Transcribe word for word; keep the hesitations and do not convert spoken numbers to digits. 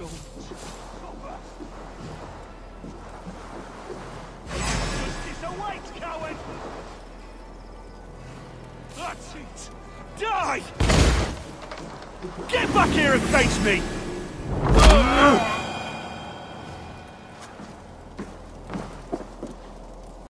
Justice awaits, coward! That's it! Die! Get back here and face me!